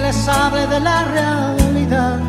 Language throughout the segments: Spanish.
les hable de la realidad.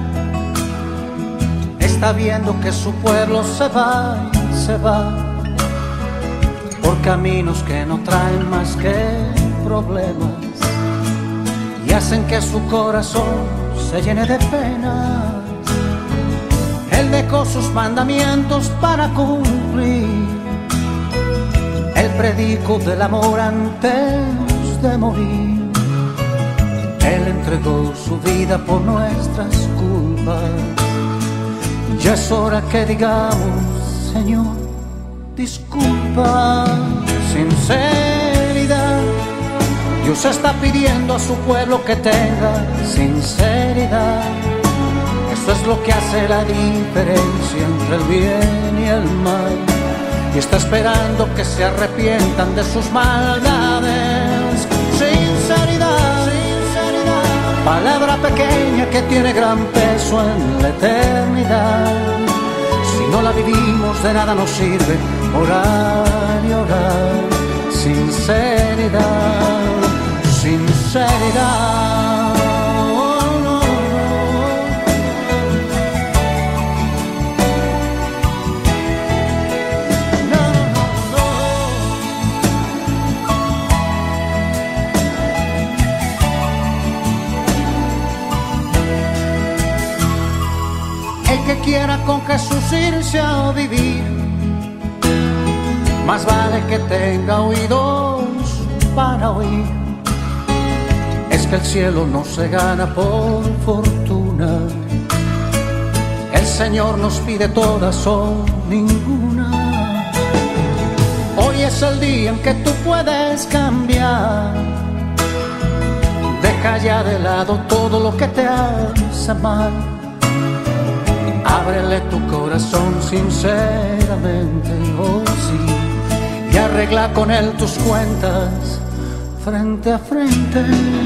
Está viendo que su pueblo se va y se va por caminos que no traen más que problemas y hacen que su corazón se llene de penas. Él dejó sus mandamientos para cumplir. Él predicó del amor antes de morir. Él entregó su vida por nuestras culpas. Ya es hora que digamos, Señor, disculpa. Sinceridad. Dios está pidiendo a su pueblo que tenga sinceridad. Eso es lo que hace la diferencia entre el bien y el mal. Y está esperando que se arrepientan de sus maldades. Sinceridad, sinceridad. Palabra pequeña que tiene gran peso en la eternidad. Si no la vivimos de nada nos sirve orar y orar. Sinceridad, sinceridad. Oh, no, no. El que quiera con Jesús irse a vivir, más vale que tenga oídos para oír. Es que el cielo no se gana por fortuna. El Señor nos pide todas o ninguna. Hoy es el día en que tú puedes cambiar. Deja ya de lado todo lo que te hace mal. Ábrele tu corazón sinceramente, oh sí, y arregla con él tus cuentas frente a frente.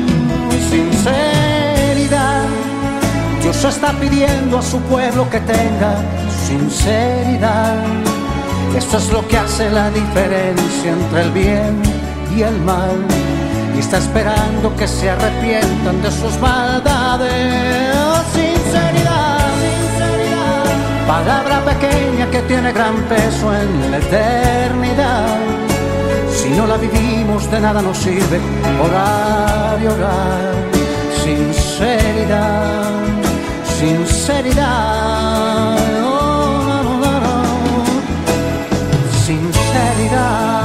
Sinceridad. Dios está pidiendo a su pueblo que tenga sinceridad. Eso es lo que hace la diferencia entre el bien y el mal. Y está esperando que se arrepientan de sus maldades. Sinceridad. Palabra pequeña que tiene gran peso en la eternidad. Si no la vivimos de nada nos sirve orar y orar. Sinceridad, sinceridad. Oh, no, no, no, no. Sinceridad.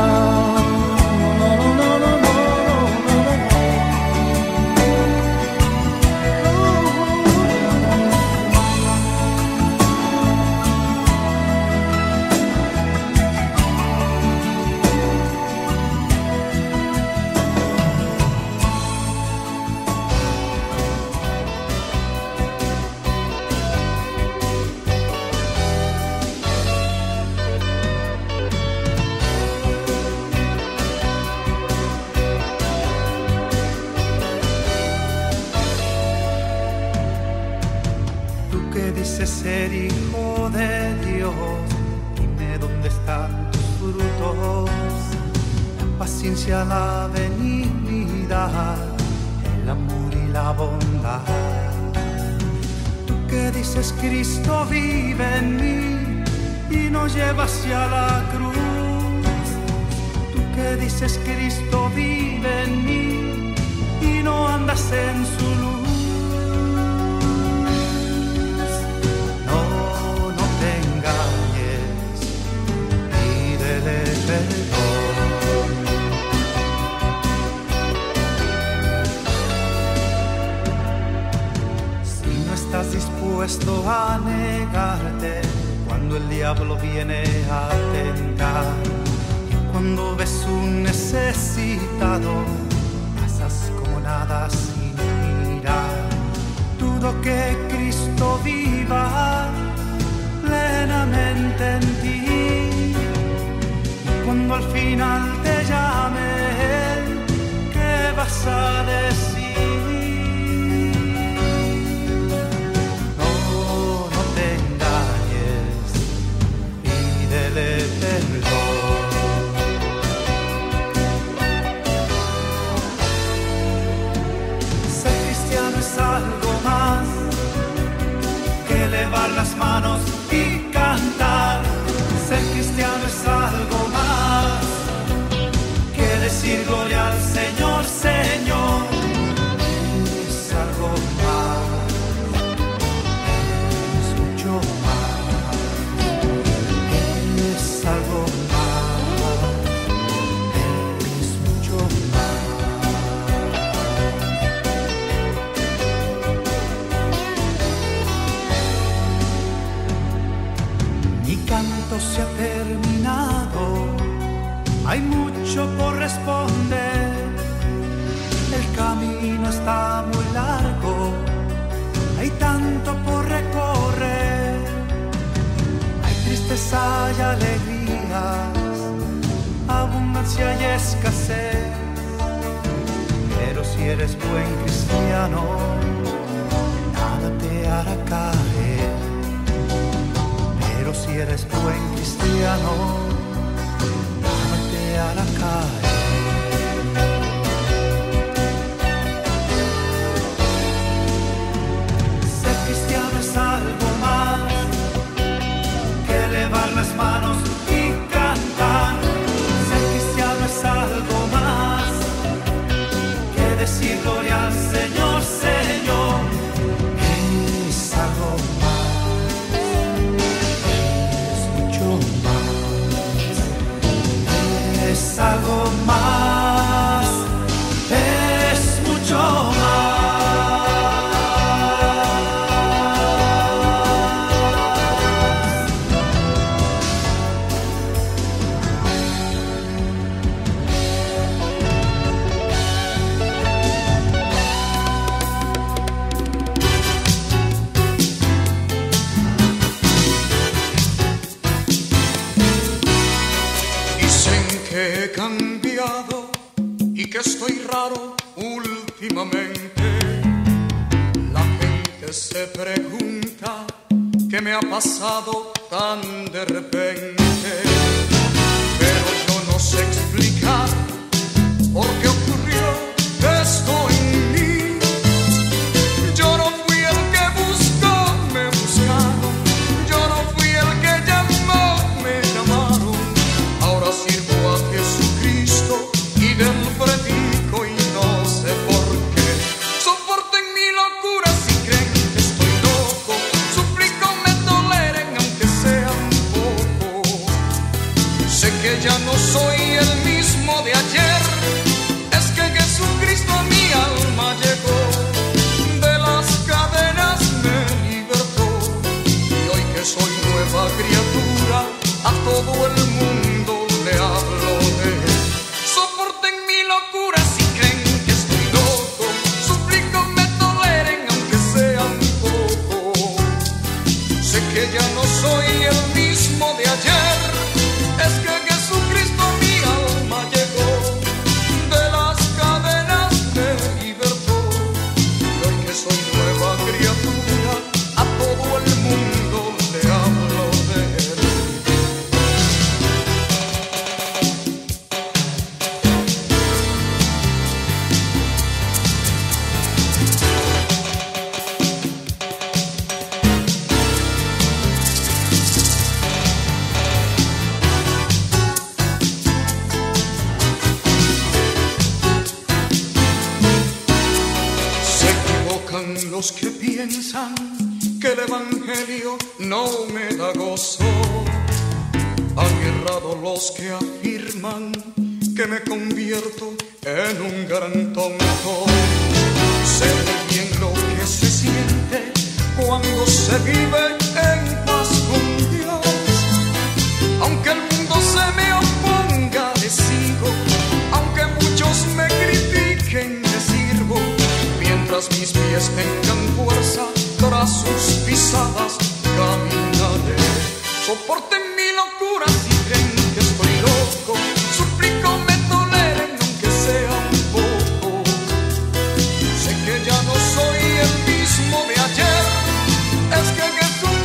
Ser hijo de Dios, dime dónde están tus frutos, la paciencia, la benignidad, el amor y la bondad. Tú que dices Cristo vive en mí y nos lleva hacia la cruz. Tú que dices Cristo vive en mí y no andas en su luz. Si no estás dispuesto a negarte cuando el diablo viene a tentar, y cuando ves un necesitado pasas como nada sin mirar, dudo que Cristo viva plenamente en ti. Cuando al final te llame Él, ¿qué vas a decir? No, no te engañes, pídele perdón. Ser cristiano Señor, es algo más, es mucho más, es algo más, es mucho más. Mi canto se ha terminado, hay mucho por responder. El camino está muy largo, hay tanto por recorrer. Hay tristeza y alegrías, abundancia y escasez. Pero si eres buen cristiano, nada te hará caer. Pero si eres buen cristiano, nada te hará caer. Cristiano es algo más que elevar las manos y cantar. Ser cristiano es algo más que decir gloria al Señor, Señor. Es algo más, es mucho más, es algo más, es mucho más. He cambiado y que estoy raro últimamente. La gente se pregunta qué me ha pasado tan de repente. Pero yo no sé explicar por qué ocurrió esto en mí. Yo no fui el que buscó, me buscaron. Yo no fui el que llamó, me llamaron. Ahora sirvo a Jesucristo y del predico y no sé por qué. Soporten mi locura si creen que estoy loco. Suplico me toleren aunque sea un poco. Sé que ya no soy el mismo de ayer. Es que Jesucristo a mi alma llegó. De las cadenas me libertó. Y hoy que soy nueva criatura, a todo el mundo le hablo de él. Soporten mi locura si creen que estoy loco. Suplico me toleren aunque sea un poco. Sé que ya no soy el mismo de ayer. Es que Jesucristo a mi alma llegó. De las cadenas me libertó. Y hoy que soy nueva criatura, a todo el mundo le hablo de él. Los que piensan que el evangelio no me da gozo, han errado los que afirman que me convierto en un gran tonto. Sé muy bien lo que se siente cuando se vive en paz con Dios. Aunque el mundo se me oponga, le sigo. Aunque muchos me critiquen, le sirvo. Mientras mis pies tengan fuerza, tras sus pisadas caminaré. Soporten mi locura si creen que estoy loco. Suplico me toleren aunque sea un poco. Sé que ya no soy el mismo de ayer. Es que Jesús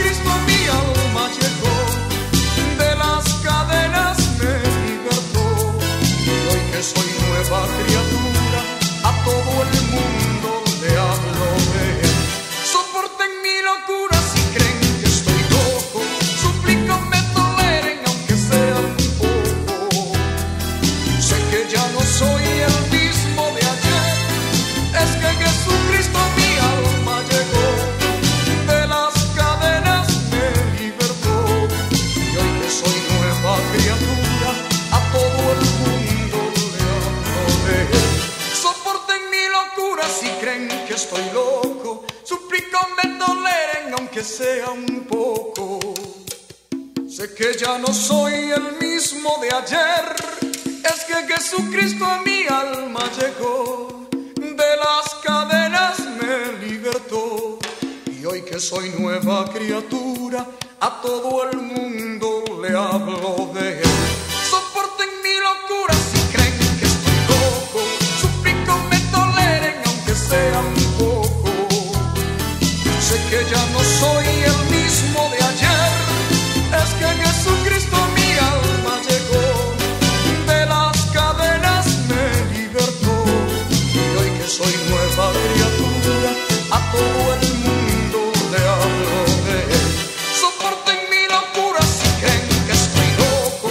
sea un poco. Sé que ya no soy el mismo de ayer, es que Jesucristo a mi alma llegó, de las cadenas me libertó, y hoy que soy nueva criatura, a todo el mundo le hablo de él. Soporten mi locura si creen que estoy loco, suplico me toleren aunque sea un poco. Sé que ya no soy el mismo de ayer, es que Jesucristo a mi alma llegó, de las cadenas me libertó, y hoy que soy nueva criatura, a todo el mundo le hablo de él. Soporten mi locura si creen que estoy loco,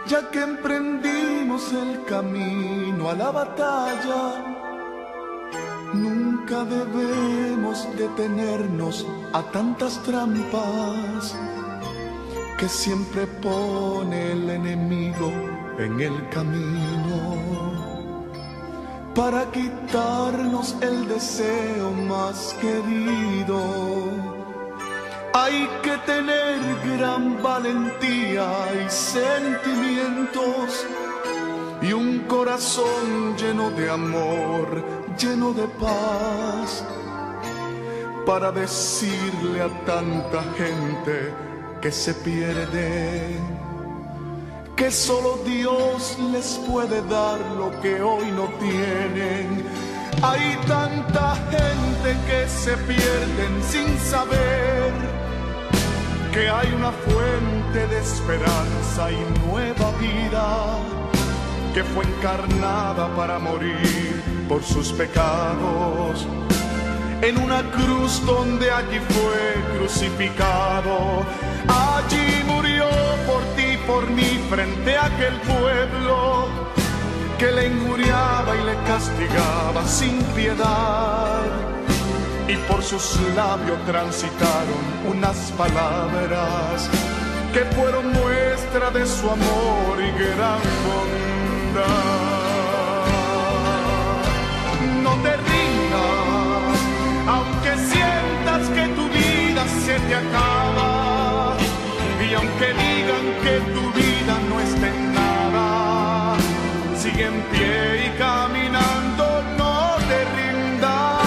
ya que emprendimos el camino a la batalla, nunca debemos detenernos a tantas trampas que siempre pone el enemigo en el camino para quitarnos el deseo más querido. Hay que tener gran valentía y sentimientos y un corazón lleno de amor, lleno de paz, para decirle a tanta gente que se pierde que solo Dios les puede dar lo que hoy no tienen. Hay tanta gente que se pierden sin saber que hay una fuente de esperanza y nueva vida que fue encarnada para morir por sus pecados en una cruz donde allí fue crucificado. Allí murió por ti, por mí, frente a aquel pueblo que le injuriaba y le castigaba sin piedad. Y por sus labios transitaron unas palabras que fueron muestra de su amor y gran bondad. No te rindas, aunque sientas que tu vida se te acaba, y aunque digan que tu vida no está en nada, sigue en pie y caminando, no te rindas.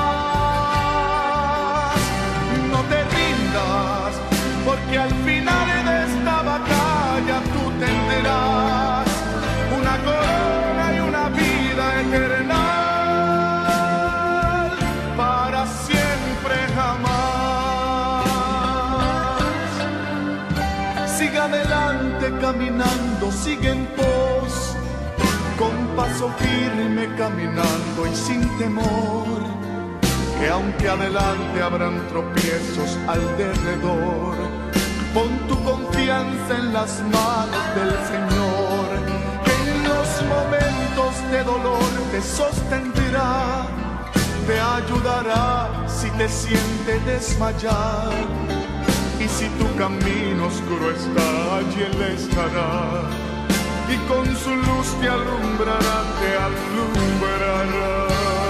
No te rindas, porque al final de esta batalla tú tendrás una corona y una vida eterna para siempre jamás. Sigue adelante caminando, sigue en pos, con paso firme caminando y sin temor, que aunque adelante habrán tropiezos al derredor, pon tu confianza en las manos del Señor, que en los momentos de dolor te sostendrá, te ayudará si te sientes desmayar, y si tu camino oscuro está, allí Él estará, y con su luz te alumbrará, te alumbrará.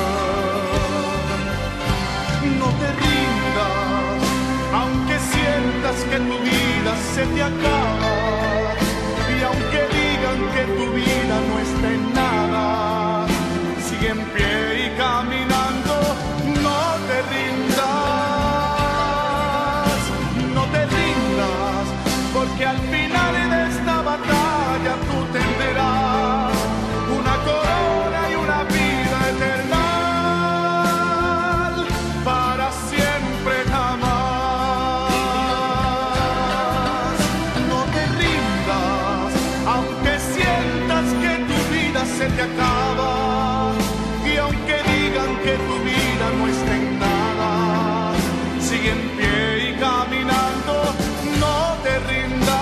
No te rindas, aunque sientas que tu vida se te acaba, y aunque digan que tu vida no está en nada, sigue en pie y caminando, no te rindas, no te rindas, porque al final de esta batalla tú tendrás una corona y una vida eterna para siempre jamás. No te rindas, aunque sientas que tu vida se te acaba, y aunque digan que tu vida no está en nada, sigue en pie y caminando, no te rindas,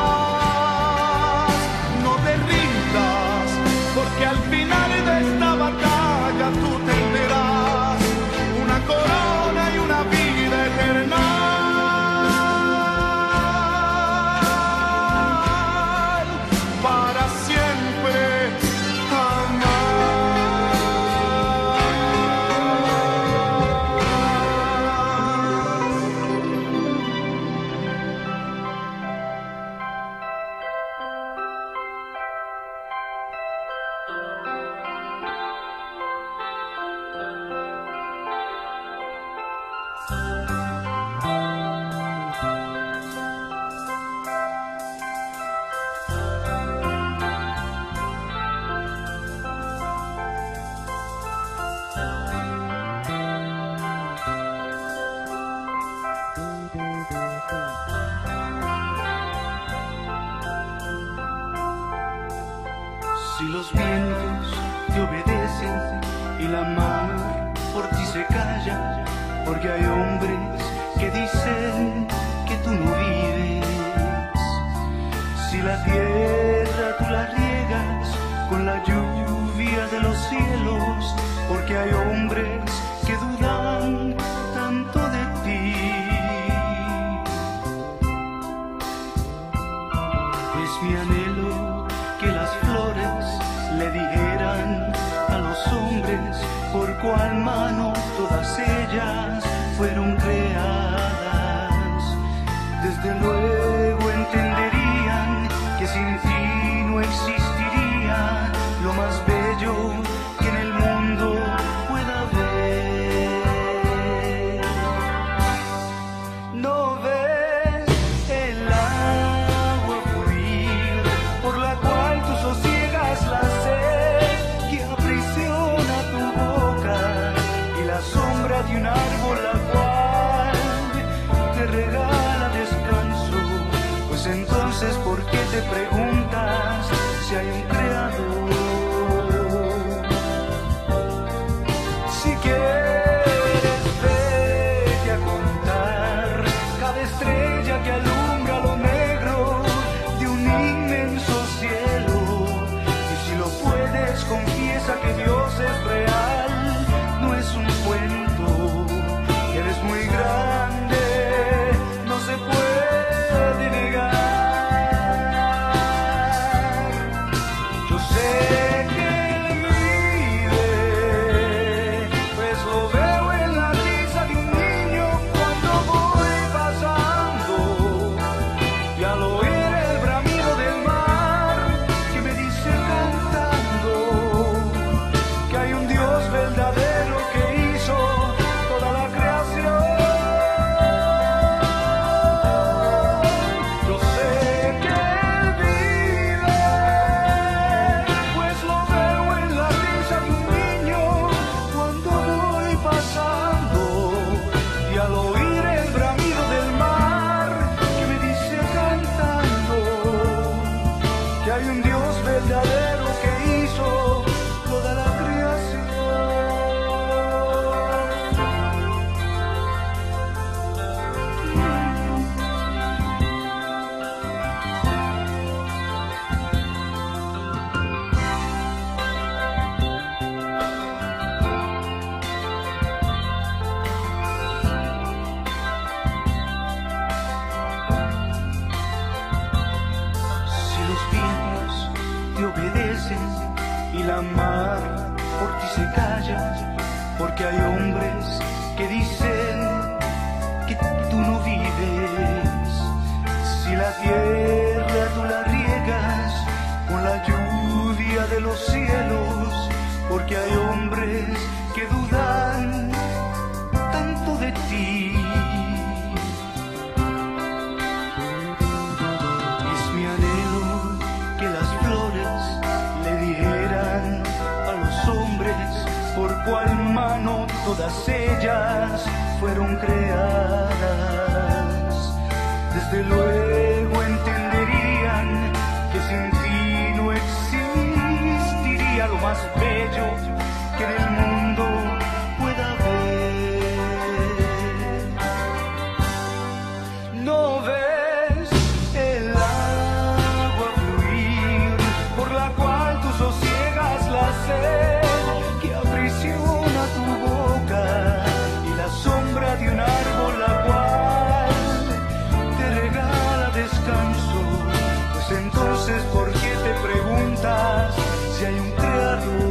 no te rindas, porque al final de esta batalla tú tendrás una corona y una vida eterna para siempre jamás. Si los vientos te obedecen y la mar por ti se calla, porque hay hombres que dicen que tú no vives. Si la tierra la riegas con la lluvia de los cielos, porque hay hombres que dudan tanto de ti. Es mi anhelo que las flores le dijeran a los hombres por cuál mano todas ellas fueron creadas. Desde luego entenderían que sin ti no existiría lo más bello que en el mundo pueda haber. ¿No ves el agua fluir por la cual tú sosiegas la sed que aprisiona tu boca y la sombra de un árbol la cual te regala descanso? Pues entonces, ¿por qué te preguntas si hay un creador? Si quieres, vete a contar cada estrella que alumbra lo negro de un inmenso cielo. Y si lo puedes, confiesa que Dios es real, no es un cuento, que eres muy grande, no se puede negar. Yo sé que Él vive, pues lo veo en la risa de un niño cuando voy pasando, y al oír el bramido del mar que me dice cantando que hay un Dios verdadero que hizo toda la creación. Yo sé que Él vive, pues lo veo en la risa de un niño cuando voy pasando, y al oír el bramido del mar que me dice cantando que hay un Dios verdadero que hizo toda la creación. Si los vientos te obedecen y la mar por ti se calla, porque hay hombres que dicen que tú no vives. Si la tierra tú la riegas con la lluvia de los cielos, porque hay hombres que dudan tanto de ti. Es mi anhelo que las flores le dijeran a los hombres por cuál mano todas ellas fueron creadas. Desde luego entenderían que sin ti no existiría lo más bello que en el mundo pueda haber. ¿No ves el agua fluir por la cual tú sosiegas la sed que aprisiona tu boca y la sombra de un árbol la cual te regala descanso? Pues entonces, ¿por qué te preguntas si hay un creador?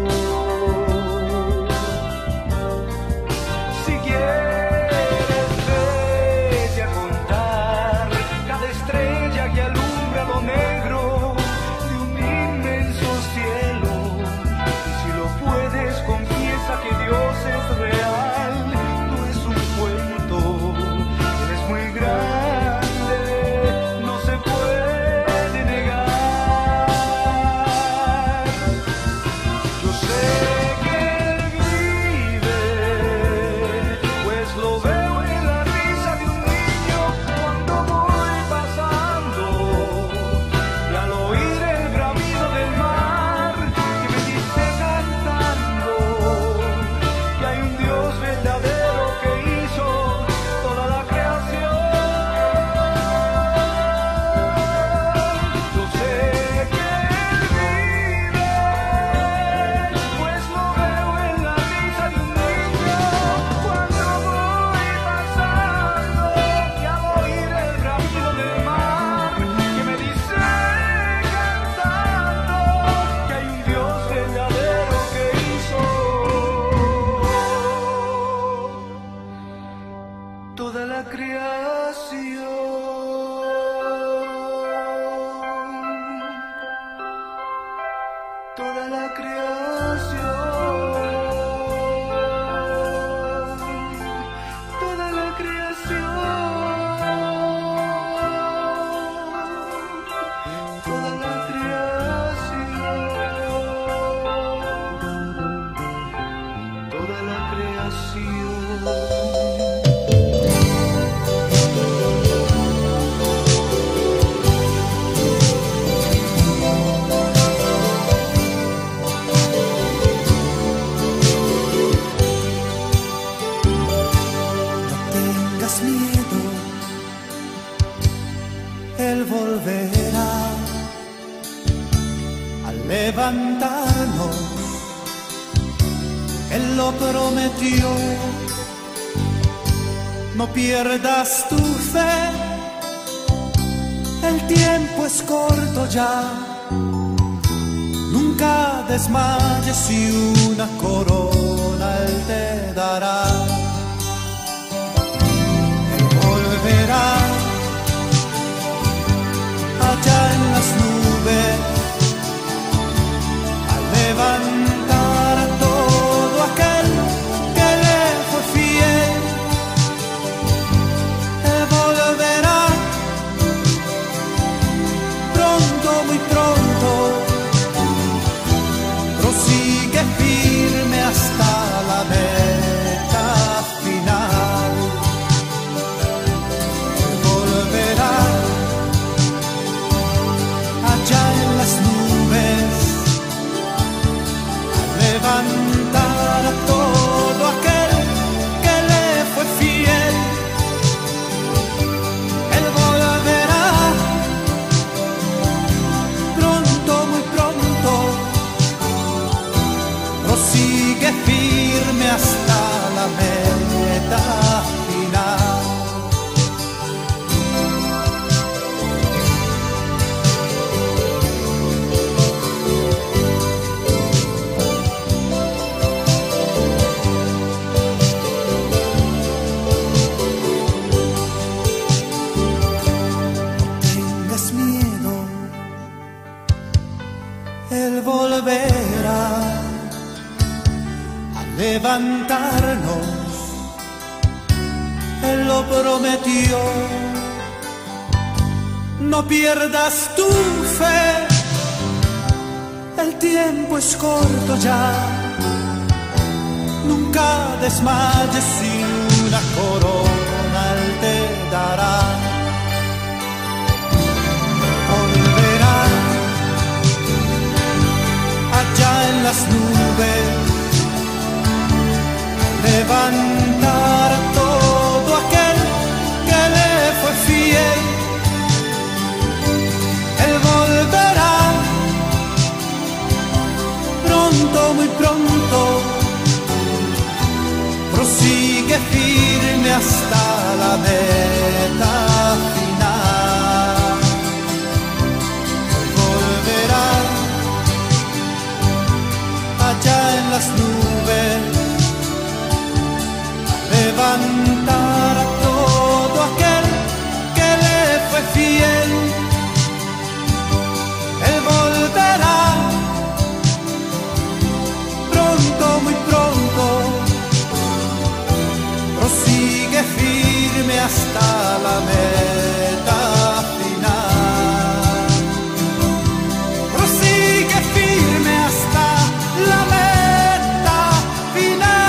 Si quieres, vete a contar cada estrella que alumbra lo negro de un inmenso cielo. Y si lo puedes, confiesa que Dios es real, no es un cuento, Él es muy grande, no se puede negar. Él lo prometió. No pierdas tu fe, el tiempo es corto ya. Nunca desmayes y una corona Él te dará. Él volverá allá en las nubes a levantar a todo aquel que le fue fiel. Él volverá pronto, muy pronto. Prosigue firme hasta la meta final. Él volverá allá en las nubes a levantar a todo aquel que le fue fiel. Él volverá pronto, muy pronto. Prosigue firme hasta la meta final. Él volverá a levantarnos, Él lo prometió. No pierdas tu fe, el tiempo es corto ya. Nunca desmayes y una corona Él te dará. Volverá allá en las nubes, levantar a todo aquel que le fue fiel. Él volverá pronto, muy pronto. Prosigue firme hasta la meta final. Él volverá allá en las nubes a levantar a todo aquel que le fue fiel. Él volverá pronto, muy pronto. Prosigue firme hasta la meta final. Prosigue firme hasta la meta final.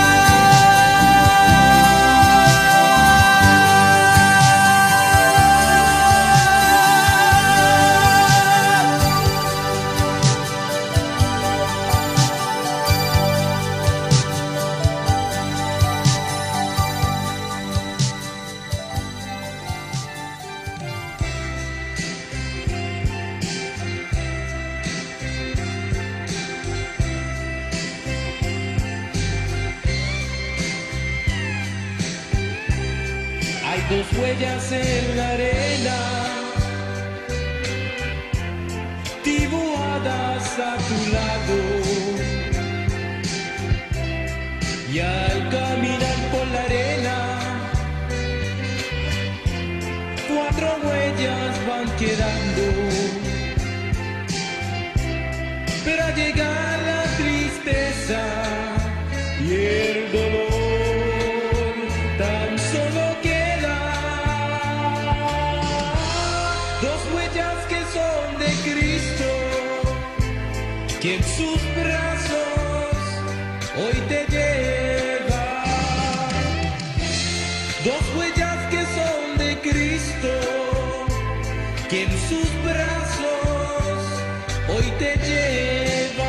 Hay dos huellas en la arena, dibujadas a tu lado, y al caminar por la arena, 4 huellas van quedando, pero al llegar la tristeza y el dolor, tan solo queda 2 huellas que son de Cristo, que en sus brazos hoy te lleva. 2 huellas que son de Cristo, que en sus brazos hoy te lleva.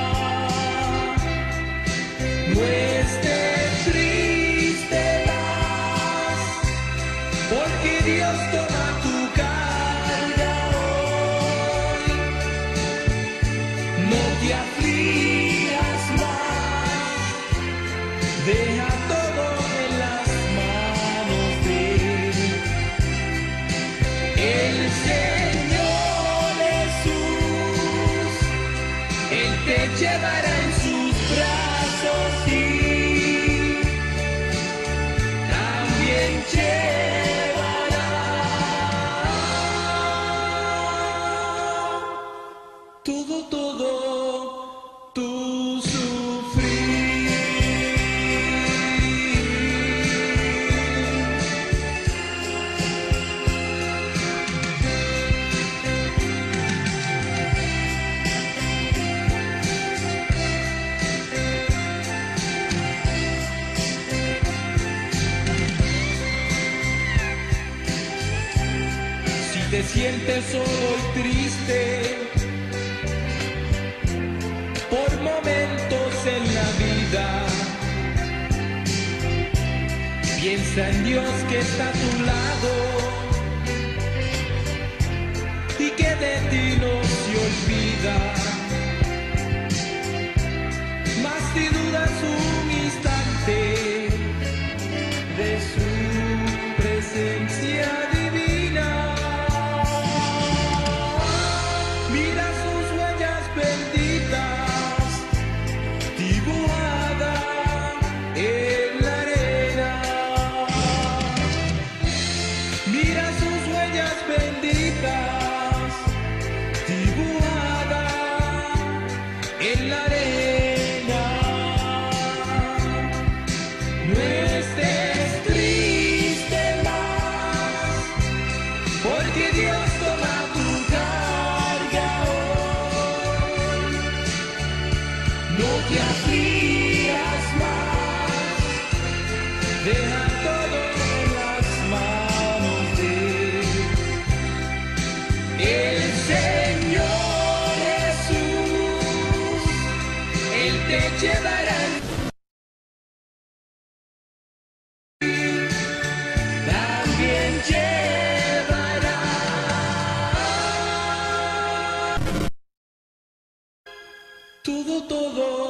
No estés triste más, porque Dios toma tu carga hoy. No te aflijas más, deja todo en las manos de el Señor Jesús. Él te llevará en sus brazos y también llevará todo tu sufrir. Si te sientes solo y triste por momentos en la vida, piensa en Dios que está a tu lado y que de ti no se olvida. Mas si dudas un instante de su presencia divina, mira sus huellas benditas dibujada en la arena. Mira sus huellas benditas dibujada en la arena. No estés triste más, porque Dios toma tu carga hoy. No te aflijas más, deja todo en las manos de el Señor Jesús. Él te llevará, también llevará todo